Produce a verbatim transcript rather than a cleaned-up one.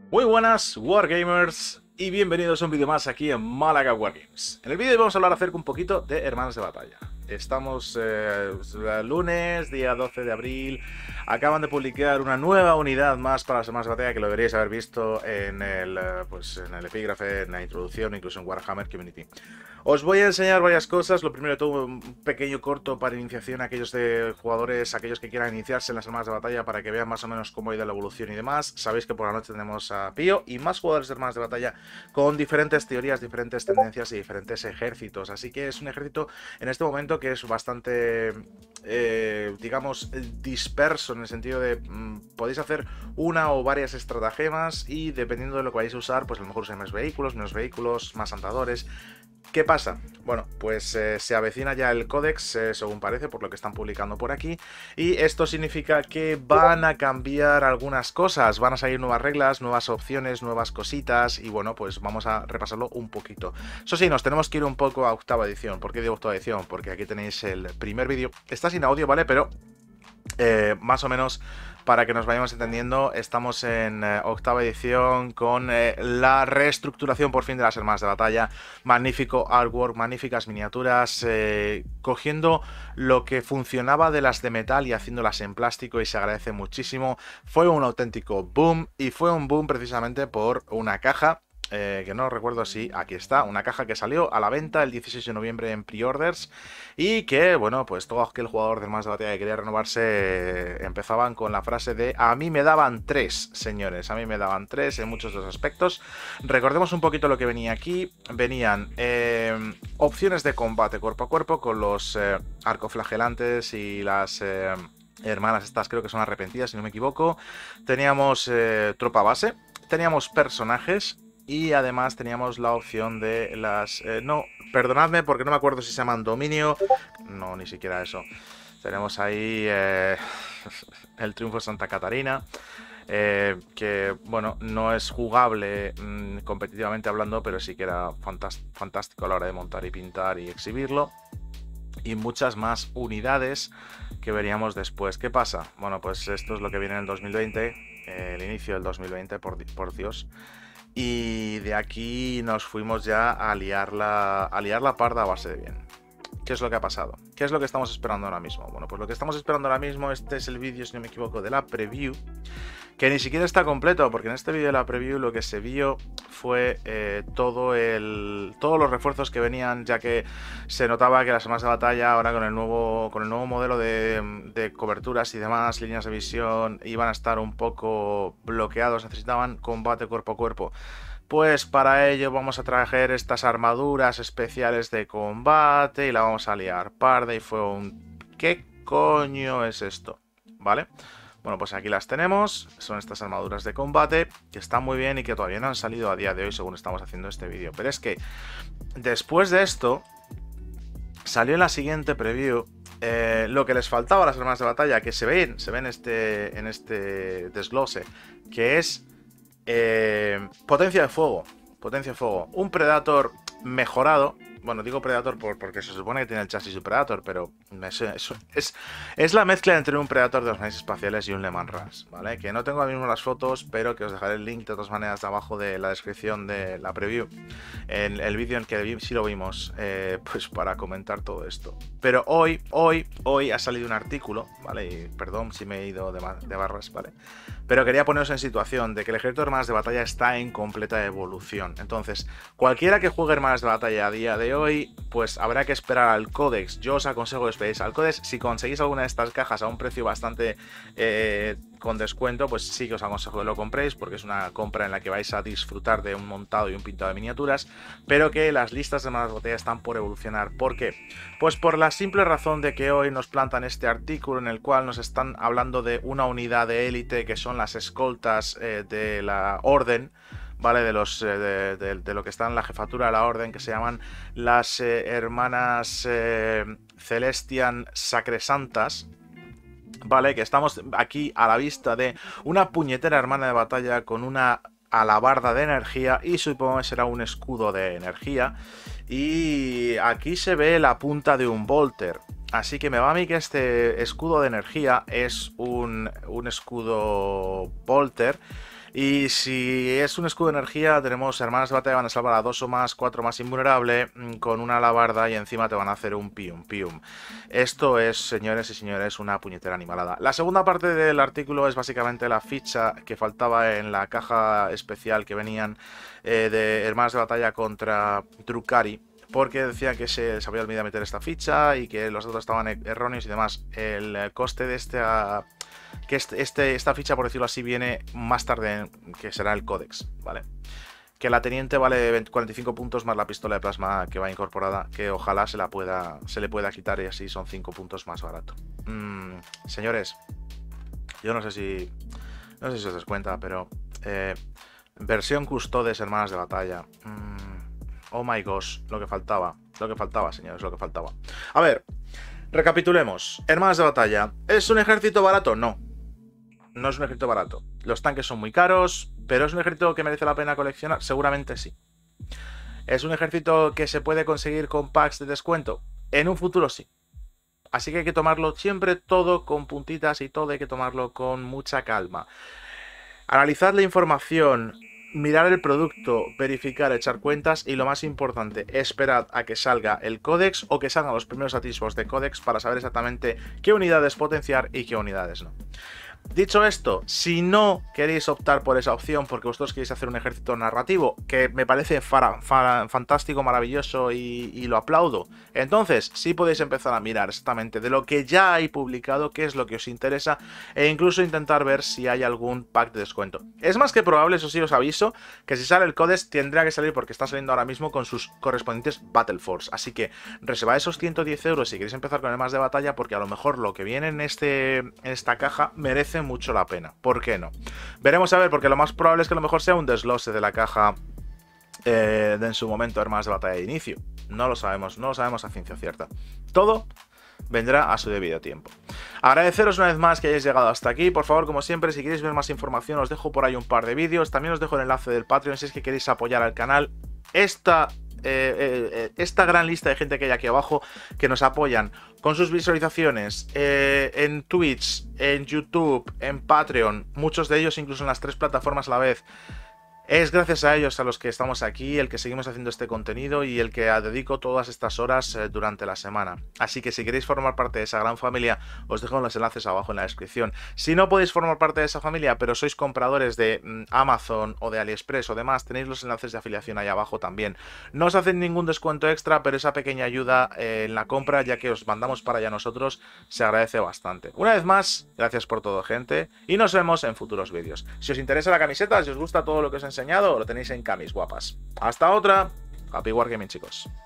Muy buenas Wargamers y bienvenidos a un vídeo más aquí en Málaga Wargames. En el vídeo vamos a hablar acerca un poquito de Hermanos de Batalla. Estamos eh, lunes, día doce de abril. Acaban de publicar una nueva unidad más para las Hermanos de Batalla que lo deberíais haber visto en el, pues, en el epígrafe, en la introducción, incluso en Warhammer Community. Os voy a enseñar varias cosas. Lo primero de todo, un pequeño corto para iniciación a aquellos de jugadores, aquellos que quieran iniciarse en las Hermanas de Batalla, para que vean más o menos cómo ha ido la evolución y demás. Sabéis que por la noche tenemos a Pío y más jugadores de Hermanas de Batalla con diferentes teorías, diferentes tendencias y diferentes ejércitos. Así que es un ejército en este momento que es bastante, eh, digamos, disperso, en el sentido de mmm, podéis hacer una o varias estratagemas y dependiendo de lo que vayáis a usar, pues a lo mejor usáis más vehículos, menos vehículos, más andadores. ¿Qué pasa? Bueno, pues eh, se avecina ya el códex, eh, según parece, por lo que están publicando por aquí. Y esto significa que van a cambiar algunas cosas. Van a salir nuevas reglas, nuevas opciones, nuevas cositas. Y bueno, pues vamos a repasarlo un poquito. Eso sí, nos tenemos que ir un poco a octava edición. ¿Por qué digo octava edición? Porque aquí tenéis el primer vídeo. Está sin audio, ¿vale? Pero eh, más o menos, para que nos vayamos entendiendo, estamos en eh, octava edición con eh, la reestructuración por fin de las Hermanas de Batalla. Magnífico artwork, magníficas miniaturas, eh, cogiendo lo que funcionaba de las de metal y haciéndolas en plástico, y se agradece muchísimo. Fue un auténtico boom, y fue un boom precisamente por una caja. Eh, que no recuerdo si aquí está, una caja que salió a la venta el dieciséis de noviembre en pre-orders y que, bueno, pues todo aquel jugador de Hermanas de Batalla que quería renovarse eh, empezaban con la frase de a mí me daban tres, señores, a mí me daban tres en muchos de los aspectos. Recordemos un poquito lo que venía aquí. Venían eh, opciones de combate cuerpo a cuerpo con los eh, arcoflagelantes y las... Eh, hermanas estas creo que son arrepentidas, si no me equivoco. Teníamos eh, tropa base, teníamos personajes. Y además teníamos la opción de las... Eh, no, perdonadme porque no me acuerdo si se llaman dominio. No, ni siquiera eso. Tenemos ahí eh, el triunfo de Santa Catarina. Eh, que, bueno, no es jugable mmm, competitivamente hablando, pero sí que era fantástico a la hora de montar y pintar y exhibirlo. Y muchas más unidades que veríamos después. ¿Qué pasa? Bueno, pues esto es lo que viene en el dos mil veinte. Eh, el inicio del dos mil veinte, por, por Dios. Y de aquí nos fuimos ya a liar, la, a liar la parda a base de bien. ¿Qué es lo que ha pasado? ¿Qué es lo que estamos esperando ahora mismo? Bueno, pues lo que estamos esperando ahora mismo, este es el vídeo, si no me equivoco, de la preview, que ni siquiera está completo, porque en este vídeo de la preview lo que se vio fue eh, todo el, todos los refuerzos que venían, ya que se notaba que las armas de batalla ahora con el nuevo, con el nuevo modelo de, de coberturas y demás, líneas de visión, iban a estar un poco bloqueados, necesitaban combate cuerpo a cuerpo. Pues para ello vamos a traer estas armaduras especiales de combate y la vamos a liar parda, y fue un... ¿qué coño es esto? ¿Vale? Bueno, pues aquí las tenemos, son estas armaduras de combate, que están muy bien y que todavía no han salido a día de hoy según estamos haciendo este vídeo. Pero es que después de esto, salió en la siguiente preview eh, lo que les faltaba a las armas de batalla, que se ven, se ven este, en este desglose, que es eh, potencia de fuego, potencia de fuego, un Predator mejorado. Bueno, digo Predator por, porque se supone que tiene el chasis de Predator, pero es, es, es, es la mezcla entre un Predator de los naves espaciales y un Le Mans Rush, ¿vale? Que no tengo ahora mismo las fotos, pero que os dejaré el link de todas maneras de abajo de la descripción de la preview, en el vídeo en el que sí lo vimos, eh, pues para comentar todo esto. Pero hoy, hoy, hoy ha salido un artículo, ¿vale? Y perdón si me he ido de, de barras, ¿vale? Pero quería poneros en situación de que el ejército de Hermanas de Batalla está en completa evolución. Entonces, cualquiera que juegue Hermanas de Batalla a día de hoy, pues habrá que esperar al Codex. Yo os aconsejo que esperéis al Codex. Si conseguís alguna de estas cajas a un precio bastante eh, con descuento, pues sí que os aconsejo que lo compréis, porque es una compra en la que vais a disfrutar de un montado y un pintado de miniaturas, pero que las listas de Hermanas de Batalla están por evolucionar. ¿Por qué? Pues por la simple razón de que hoy nos plantan este artículo en el cual nos están hablando de una unidad de élite que son las escoltas eh, de la orden, ¿vale? De, los, eh, de, de, de lo que está en la jefatura de la orden, que se llaman las eh, hermanas eh, Celestian Sacresantas, ¿vale? Que estamos aquí a la vista de una puñetera hermana de batalla con una alabarda de energía y supongo que será un escudo de energía. Y aquí se ve la punta de un Volter. Así que me va a mí que este escudo de energía es un, un escudo Volter. Y si es un escudo de energía, tenemos hermanas de batalla, van a salvar a dos o más, cuatro más invulnerable, con una alabarda y encima te van a hacer un pium pium. Esto es, señores y señores, una puñetera animalada. La segunda parte del artículo es básicamente la ficha que faltaba en la caja especial que venían eh, de hermanas de batalla contra Drukhari, porque decían que se, se había olvidado meter esta ficha y que los datos estaban erróneos y demás. El coste de este... Uh, que este, este, esta ficha, por decirlo así, viene más tarde, que será el códex, ¿vale? Que la teniente vale cuarenta y cinco puntos más la pistola de plasma que va incorporada, que ojalá se la pueda se le pueda quitar y así son cinco puntos más barato. Mm, señores, yo no sé si no sé si os das cuenta, pero eh, versión custodes hermanas de batalla. Mm, oh my gosh, lo que faltaba, lo que faltaba, señores, lo que faltaba. A ver, recapitulemos. Hermanas de batalla, ¿es un ejército barato? No. No es un ejército barato. Los tanques son muy caros, pero ¿es un ejército que merece la pena coleccionar? Seguramente sí. ¿Es un ejército que se puede conseguir con packs de descuento? En un futuro sí. Así que hay que tomarlo siempre todo con puntitas y todo hay que tomarlo con mucha calma. Analizad la información, mirar el producto, verificar, echar cuentas y lo más importante, esperad a que salga el códex o que salgan los primeros atisbos de códex para saber exactamente qué unidades potenciar y qué unidades no. Dicho esto, si no queréis optar por esa opción porque vosotros queréis hacer un ejército narrativo, que me parece fara, fara, fantástico, maravilloso y, y lo aplaudo, entonces sí podéis empezar a mirar exactamente de lo que ya hay publicado, qué es lo que os interesa, e incluso intentar ver si hay algún pack de descuento. Es más que probable, eso sí os aviso, que si sale el Codex tendrá que salir porque está saliendo ahora mismo con sus correspondientes Battle Force, así que reservad esos ciento diez euros si queréis empezar con el más de batalla porque a lo mejor lo que viene en, este, en esta caja merece mucho la pena. ¿Por qué no? Veremos a ver, porque lo más probable es que a lo mejor sea un desglose de la caja eh, de en su momento hermanas de batalla de inicio. No lo sabemos, no lo sabemos a ciencia cierta. Todo vendrá a su debido tiempo. Agradeceros una vez más que hayáis llegado hasta aquí. Por favor, como siempre, si queréis ver más información, os dejo por ahí un par de vídeos. También os dejo el enlace del Patreon si es que queréis apoyar al canal. Esta... Eh, eh, esta gran lista de gente que hay aquí abajo que nos apoyan con sus visualizaciones eh, en Twitch, en YouTube, en Patreon, muchos de ellos incluso en las tres plataformas a la vez. Es gracias a ellos a los que estamos aquí, el que seguimos haciendo este contenido y el que dedico todas estas horas eh, durante la semana. Así que si queréis formar parte de esa gran familia, os dejo los enlaces abajo en la descripción. Si no podéis formar parte de esa familia, pero sois compradores de mm, Amazon o de AliExpress o demás, tenéis los enlaces de afiliación ahí abajo también. No os hacen ningún descuento extra, pero esa pequeña ayuda eh, en la compra, ya que os mandamos para allá nosotros, se agradece bastante. Una vez más, gracias por todo, gente, y nos vemos en futuros vídeos. Si os interesa la camiseta, si os gusta todo lo que os he enseñado, lo tenéis en Camis Guapas. Hasta otra. Happy Wargaming, chicos.